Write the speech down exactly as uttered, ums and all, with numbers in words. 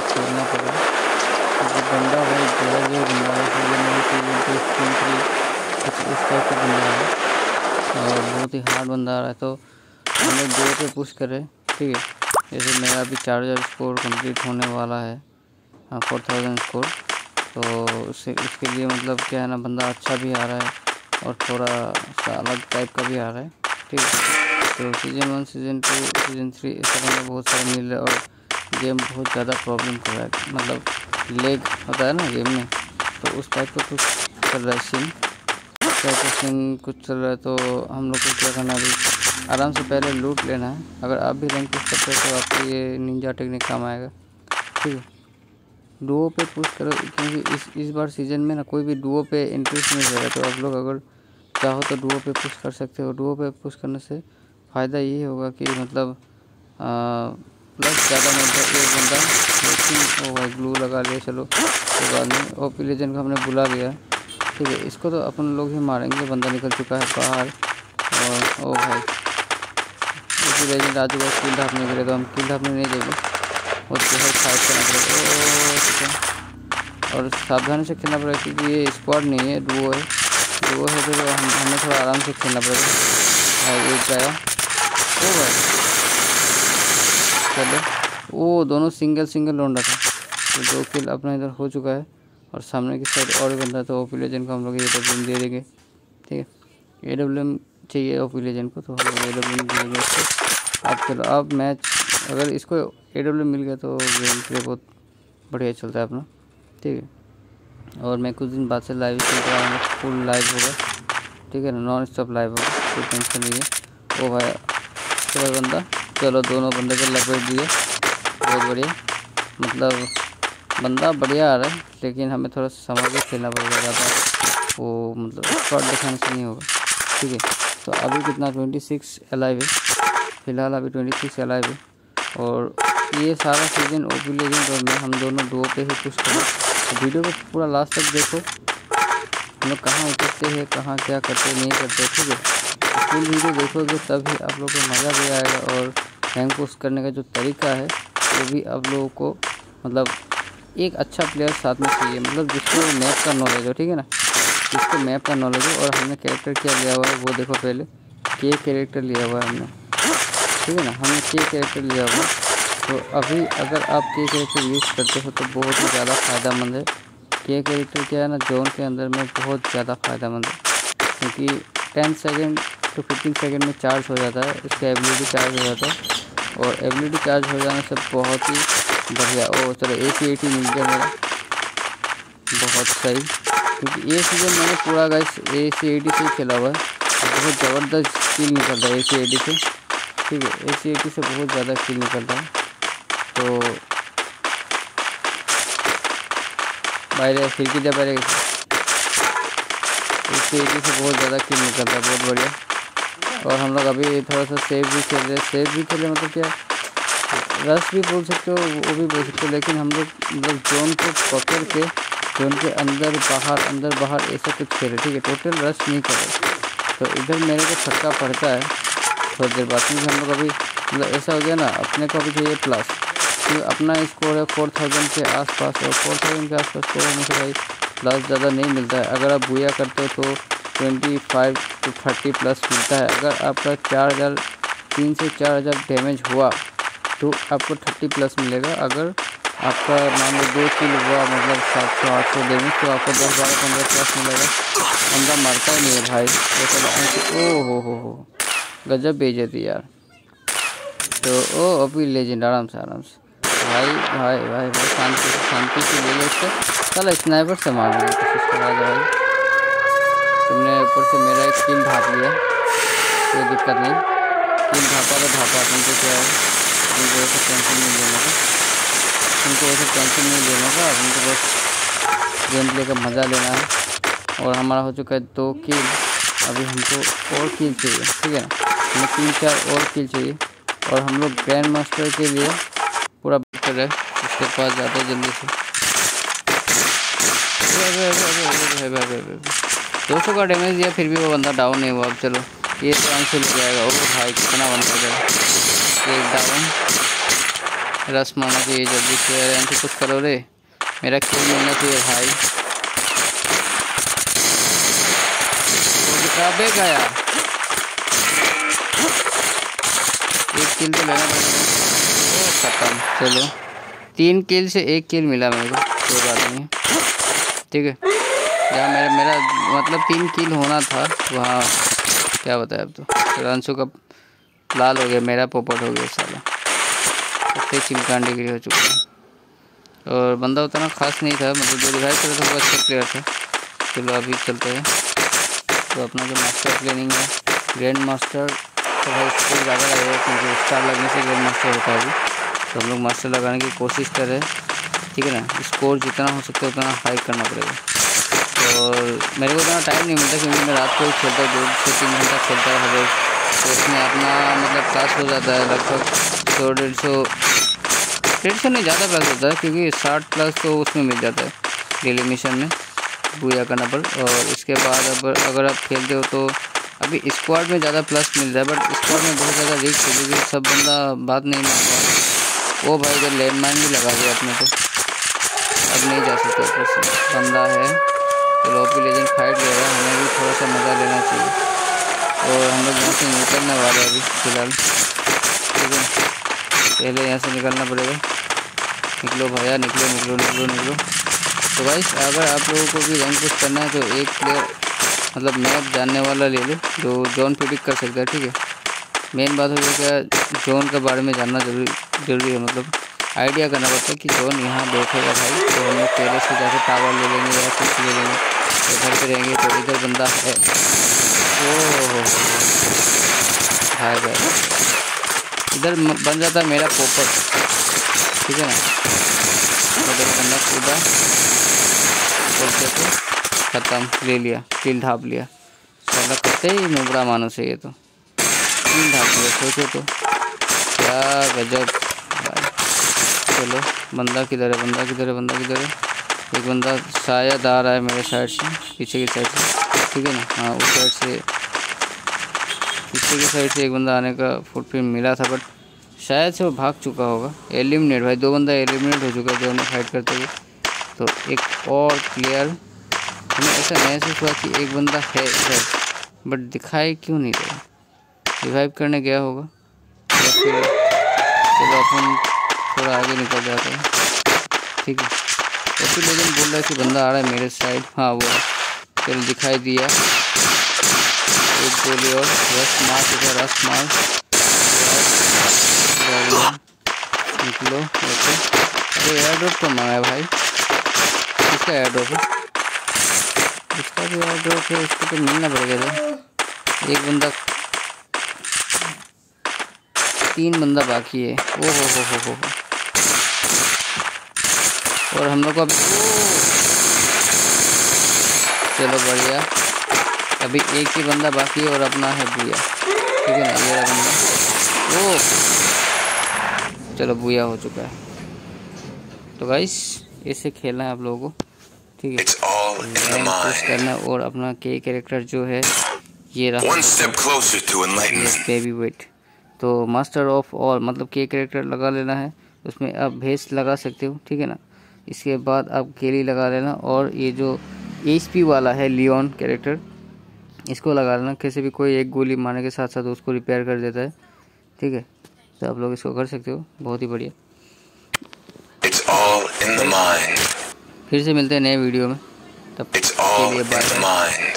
खेलना पड़ा, क्योंकि बंदा भाई जो जो बंदा है season one season two season three कुछ इस टाइप का बंदा है और बहुत ही हार्ड बंदा आ रहा है। तो हम लोग दो पे पुश करें, ठीक है। जैसे मेरा अभी चार हज़ार स्कोर कंप्लीट होने वाला है, हाँ फोर थाउजेंड स्कोर। तो उससे उसके लिए मतलब क्या है ना, बंदा अच्छा भी आ रहा है और थोड़ा सा अलग टाइप का भी आ रहा है, ठीक है। तो season one season two season three ऐसा बंदा बहुत सारा मिल रहा है और गेम बहुत ज़्यादा प्रॉब्लम कर रहा है, मतलब लेग होता है ना गेम में, तो उस टाइप का कुछ चल रहा है सीन, उस टाइप का सीन कुछ चल रहा है। तो हम लोग को क्या करना है, अभी आराम से पहले लूट लेना है। अगर आप भी रैंक पुश करते हो तो आपको ये निंजा टेक्निक काम आएगा, ठीक है। डुओ पे पुश करो, क्योंकि इस इस बार सीज़न में ना कोई भी डुओ पे इंटरेस्ट नहीं कर रहा, तो आप लोग अगर चाहो तो डुओ पे पुश कर सकते हो। डुओ पे पुश करने से फ़ायदा ये होगा कि मतलब प्लस ज़्यादा मिलता है एक बंदा, लेकिन वो भाई ग्लू लगा लिया, चलो कोई बात नहीं। ओपी लेजेंड को हमने बुला लिया, ठीक है। इसको तो अपन लोग ही मारेंगे, बंदा निकल चुका है बाहर। और ओ भाई ओपी लेजेंड आ चुका है किल ढापने के लिए, तो हम किल ढापने नहीं देंगे, और जो है फाइट करना पड़ेगा। और सावधानी से खेलना पड़ेगा, क्योंकि ये स्क्वाड नहीं है, डुओ है। डुओ है तो हम हमें थोड़ा आराम से खेलना पड़ेगा। भाई एक गया, ओ भाई चलो, वो दोनों सिंगल सिंगल लौंडा था, तो दो किल अपना इधर हो चुका है। और सामने की साइड और भी बंदा, तो ओपी लेजेंड को हम लोग ए डब्ल्यू एम दे देंगे, ठीक है। ए डब्ल्यू एम चाहिए ओपी लेजेंड को, तो हम लोग ए डब्ल्यू एम दे देंगे इसको। अब चलो, अब मैच अगर इसको ए डब्ल्यू एम मिल गया तो गेम प्ले बहुत बढ़िया चलता है अपना, ठीक है। और मैं कुछ दिन बाद से लाइव चल रहा हूँ, फुल लाइव होगा, ठीक है ना, नॉन स्टॉप लाइव होगा, कोई टेंशन नहीं है। ओ भाई चलो बंदा, चलो दोनों बंदे को लपेट दिए, बहुत बढ़िया। मतलब बंदा बढ़िया आ रहा है, लेकिन हमें थोड़ा समझ के खेलना पड़ेगा, ज़्यादा वो मतलब शॉट दिखाने से नहीं होगा, ठीक है। तो अभी कितना ट्वेंटी सिक्स अलाइव है फ़िलहाल, अभी ट्वेंटी सिक्स अलाइव है। और ये सारा सीजन ओपी लेजेंड और मैं हम दोनों डुओ पे ही पुश करें। तो वीडियो को पूरा लास्ट तक देखो, हम लोग कहाँ उतरते हैं, कहाँ क्या करते नहीं करते, ठीक है। तो फुल वीडियो देखोगे तभी आप लोगों को मज़ा भी आएगा, और रैंक पुश करने का जो तरीका है वो भी आप लोगों को मतलब एक अच्छा प्लेयर साथ में चाहिए, मतलब जिसको मैप का नॉलेज हो, ठीक है ना, जिसको मैप का नॉलेज हो। और हमने कैरेक्टर क्या लिया हुआ है वो देखो, पहले के कैरेक्टर लिया हुआ है हमने, ठीक है ना, हमने के कैरेक्टर लिया हुआ है। तो अभी अगर आप के कैरेक्टर यूज़ करते हो तो बहुत ही ज़्यादा फ़ायदेमंद है। के कैरेक्टर क्या है ना, जोन के अंदर में बहुत ज़्यादा फ़ायदेमंद है, क्योंकि ten second to fifteen second में चार्ज हो जाता है, इसका एबिलिटी चार्ज हो जाता है। और एबिलिटी चार्ज हो जाने से बहुत ही बढ़िया। ओ चलो ए सी एटी मिल गया मेरा, बहुत सही, क्योंकि ये सीज़न मैंने पूरा गाइस ए सी एटी से ही खेला हुआ है, बहुत ज़बरदस्त किल निकल रहा है ए सी एटी से, ठीक है। ए सी एटी से बहुत ज़्यादा किल निकल रहा है। तो बाहर खिड़की जब ए सी एटी से बहुत ज़्यादा किल निकल रहा है, बहुत बढ़िया। और हम लोग अभी थोड़ा सा सेफ भी खेल रहे, सेफ भी खेले मतलब क्या, रश भी बोल सकते हो, वो भी बोल सकते हो, लेकिन हम लोग मतलब जोन को पकड़ के जोन के अंदर बाहर अंदर बाहर ऐसा कुछ खेले, ठीक है, टोटल रश नहीं करे। तो इधर मेरे को छक्का पड़ता है थोड़ी देर बाद, क्योंकि हम लोग अभी मतलब ऐसा हो गया ना, अपने को अभी चाहिए प्लस, क्योंकि अपना स्कोर है फोर थाउजेंड के आसपास, और फोर थाउजेंड के आसपास स्कोर होने से भाई प्लस ज़्यादा नहीं मिलता है। अगर आप बुया करते हो तो twenty five to thirty plus मिलता है। अगर आपका चार हज़ार तीन से चार हज़ार डैमेज हुआ तो आपको थर्टी प्लस मिलेगा। अगर आपका मान लो दो किल हुआ मतलब सात सौ आठ सौ डैमेज, तो आपको दस बारह पंद्रह प्लस मिलेगा। बंदा मरता ही नहीं है भाई, तो ओ हो हो हो गजब बेइज्जती यार। तो ओ अभी लेजेंड आराम से आराम से भाई भाई भाई भाई शांति से शांति से ले लो इसको। चलो स्नाइपर से मारने की कोशिश करा जाए भाई, तुमने ऊपर से मेरा एक किल ढाप लिया, कोई दिक्कत नहीं, किल ढापा तो ढापा, तुमको क्या है, तुमको वैसे टेंशन नहीं लेने का, तुमको वैसे टेंशन नहीं लेने का, तुमको बस गेम प्ले का मज़ा लेना है। और हमारा हो चुका है दो किल, अभी हमको और किल चाहिए, ठीक है ना, हमें तीन चार और किल चाहिए। और हम लोग ग्रैंड मास्टर के लिए पूरा बेटर है, उसके पास जाते हैं जल्दी से। दो सौ का डैमेज दिया फिर भी वो बंदा डाउन नहीं हुआ। अब चलो ये तो आंसर ले जाएगा। ओ भाई कितना बंदा है, एक डाउन, रस मारना चाहिए जल्दी से। अरे हमसे कुछ करो रे, मेरा किल मिलना चाहिए भाई। अबे गया, एक किल तो लेना पड़ेगा। खत्म। चलो तीन किल से एक किल मिला मेरे को, कोई बात नहीं है, ठीक है। जहाँ मेरा मेरा मतलब तीन किल होना था वहाँ क्या बताया अब तो। चलो अंशु का लाल हो गया, मेरा पोपट हो गया साला, सबसे चिमकान डिग्री हो चुका है। और बंदा उतना खास नहीं था, मतलब जो रिवाइव कर रहा था वो अच्छा प्लेयर था। चलो अभी चलते हैं। तो अपना जो मास्टर प्लेनिंग है, ग्रैंड मास्टर तो भाई स्कोर ज़्यादा लगेगा क्योंकि स्टार लगने से ग्रैंड मास्टर होता है अभी। तो हम लोग मास्टर लगाने की कोशिश कर रहे हैं, ठीक है ना। स्कोर जितना हो सकता है उतना हाई करना पड़ेगा। और मेरे को उतना टाइम नहीं मिलता क्योंकि मैं रात को ही खेलता हूँ, दो से तीन घंटा खेलता है हर रोज़। तो उसमें अपना मतलब क्लास हो जाता है लगभग सौ डेढ़ सौ डेढ़ सौ नहीं ज़्यादा प्लस होता है क्योंकि साठ प्लस तो उसमें मिल जाता है डेली मिशन में बूया करना पर। और इसके बाद अब अगर आप खेलते हो तो अभी स्क्वाड में ज़्यादा प्लस मिल रहा है, बट स्क्वाड में बहुत ज़्यादा रिस्क है क्योंकि सब बंदा बात नहीं मान रहा। वो भाई इधर लैंड माइन भी लगा दिया अपने को, अब नहीं जा सकता ऊपर से बंदा है। तो ओपी लेजेंड फाइट ले रहा है, हमें भी थोड़ा सा मज़ा लेना चाहिए। और हम लोग यहाँ से निकलने वाले हैं अभी फ़िलहाल, ठीक है। पहले यहाँ से निकलना पड़ेगा। निकलो भैया, निकलो निकलो निकलो निकलो। तो भाई अगर आप लोगों को भी रैंक पुश करना है तो एक प्लेयर मतलब मैप जानने वाला ले लो जो जोन प्रेडिक्ट कर सकता है, ठीक है। मेन बात हो गई क्या, जोन के बारे में जानना जरूरी जरूरी है, मतलब आइडिया करना पड़ता है कि जोन यहाँ बैठेगा भाई। तो हम लोग पहले से जाकर टावर ले लेंगे या कुछ ले लेंगे, इधर पे रहेंगे तो इधर बंदा है। ओह भाई भाई इधर बन जाता है मेरा पोपट, ठीक है ना। उधर बंदा कूदा, देखो खत्म, ले लिया, किल ढाप लिया। साला करते ही नुबड़ा मानुस है ये तो, किल ढाप लिया, सोचो तो क्या गजब भाई। चलो बंदा किधर है, बंदा किधर है, बंदा किधर है। एक बंदा शायद आ रहा है मेरे साइड से, पीछे की साइड से, ठीक है ना। हाँ उस साइड से, पीछे की साइड से एक बंदा आने का फुटप्रिंट मिला था, बट शायद से वो भाग चुका होगा। एलिमिनेट भाई, दो बंदा एलिमिनेट हो चुका है जो हमें फाइट करते हुए। तो एक और प्लेयर, हमें ऐसा महसूस हुआ कि एक बंदा है इधर, बट दिखाई क्यों नहीं रहा। रिवाइव करने गया होगा या फिर चलो अपन थोड़ा आगे निकल जाते हैं, ठीक है। ओपी लेजेंड बोल रहा है कि बंदा आ रहा है मेरे साइड। हाँ वो चलो दिखाई दिया, एक गोली और रस मार, इधर रस मार, निकलो। ओके अरे एयर ड्रॉप तो मांगा है भाई, किसका एयर ड्रॉप है, इसका भी एयर ड्रॉप है, इसको तो मिलना पड़ेगा था। एक बंदा, तीन बंदा बाकी है। ओ हो हो हो हो और हम लोग को अभी, चलो बढ़िया, अभी एक ही बंदा बाकी है और अपना है बुया, ठीक है ना। ये बंदा ओ चलो बुया हो चुका है। तो गाइस ऐसे खेलना है आप लोगों को, ठीक है। रैंक पुश करना है और अपना के कैरेक्टर जो है ये रहा, बेबी वेट। तो मास्टर ऑफ ऑल मतलब के कैरेक्टर लगा लेना है, उसमें आप भेस लगा सकते हो, ठीक है ना। इसके बाद आप केली लगा लेना और ये जो एचपी वाला है लियोन कैरेक्टर, इसको लगा लेना। कैसे भी कोई एक गोली मारने के साथ साथ उसको रिपेयर कर देता है, ठीक है। तो आप लोग इसको कर सकते हो, बहुत ही बढ़िया। It's all in the mind. फिर से मिलते हैं नए वीडियो में, तब तक के लिए बाय।